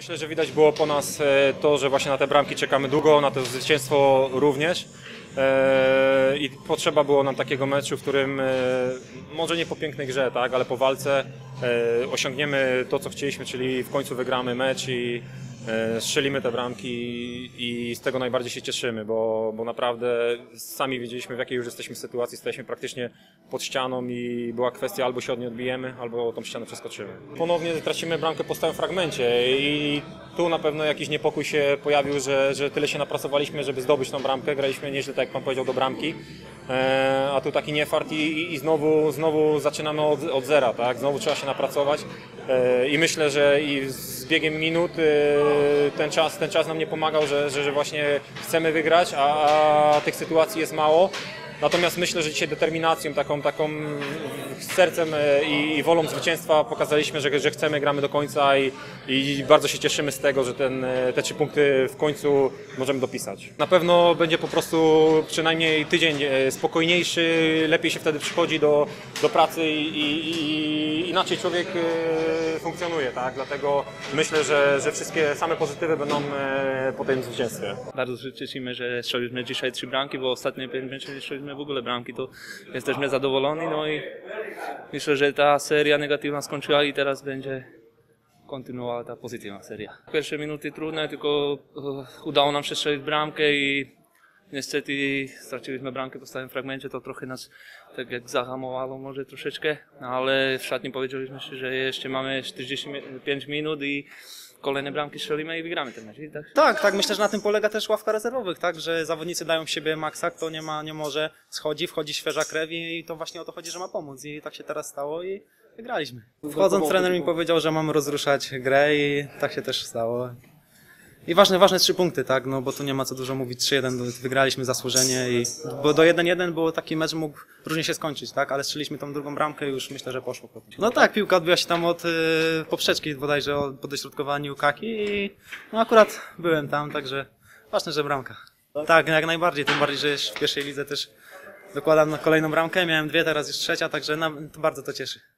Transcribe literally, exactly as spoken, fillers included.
Myślę, że widać było po nas to, że właśnie na te bramki czekamy długo, na to zwycięstwo również. I potrzeba było nam takiego meczu, w którym może nie po pięknej grze, tak, ale po walce osiągniemy to, co chcieliśmy, czyli w końcu wygramy mecz i strzelimy te bramki i z tego najbardziej się cieszymy, bo, bo naprawdę sami wiedzieliśmy, w jakiej już jesteśmy sytuacji, staliśmy praktycznie pod ścianą i była kwestia albo się od niej odbijemy, albo tą ścianę przeskoczymy. Ponownie tracimy bramkę po stałym fragmencie i tu na pewno jakiś niepokój się pojawił, że, że tyle się napracowaliśmy, żeby zdobyć tą bramkę, graliśmy nieźle, tak jak Pan powiedział, do bramki, a tu taki niefart i, i znowu, znowu zaczynamy od, od zera, tak? Znowu trzeba się napracować i myślę, że i z biegiem minut ten czas, ten czas nam nie pomagał, że, że, że właśnie chcemy wygrać, a, a tych sytuacji jest mało. Natomiast myślę, że dzisiaj determinacją, taką, taką sercem i, i wolą zwycięstwa pokazaliśmy, że, że chcemy, gramy do końca i, i bardzo się cieszymy z tego, że ten, te trzy punkty w końcu możemy dopisać. Na pewno będzie po prostu przynajmniej tydzień spokojniejszy, lepiej się wtedy przychodzi do, do pracy i, i, i inaczej człowiek funkcjonuje, tak? Dlatego myślę, że, że wszystkie same pozytywy będą po tym zwycięstwie. Bardzo się cieszymy, że strzeliliśmy dzisiaj trzy bramki, bo ostatnie pięć meczów nie strzeliliśmy w ogóle bramki, to jesteśmy zadowoleni, no i myślę, że ta seria negatywna skończyła i teraz będzie kontynuowała ta pozytywna seria. Pierwsze minuty trudne, tylko udało nam się strzelić bramkę i niestety straciliśmy bramkę po stałym fragmencie, to trochę nas tak jak zahamowało może troszeczkę, ale w szatni powiedzieliśmy się, że jeszcze mamy czterdzieści pięć minut i kolejne bramki strzelimy i wygramy ten mecz, tak? Tak, tak, myślę, że na tym polega też ławka rezerwowych, tak, że zawodnicy dają siebie maksa, kto nie ma, nie może, schodzi, wchodzi świeża krew i to właśnie o to chodzi, że ma pomóc i tak się teraz stało i wygraliśmy. Wchodząc trener mi powiedział, że mam rozruszać grę i tak się też stało. I ważne, ważne trzy punkty, tak, no bo tu nie ma co dużo mówić, trzy jeden wygraliśmy zasłużenie i bo do jeden jeden było taki mecz, mógł różnie się skończyć, tak, ale strzeliśmy tą drugą bramkę i już myślę, że poszło. No tak, piłka odbiła się tam od y, poprzeczki bodajże, od, po dośrodkowaniu Kaki i no akurat byłem tam, także ważne, że bramka. Tak, jak najbardziej, tym bardziej, że w pierwszej lidze też dokładam kolejną bramkę, miałem dwie, teraz już trzecia, także na, to bardzo to cieszy.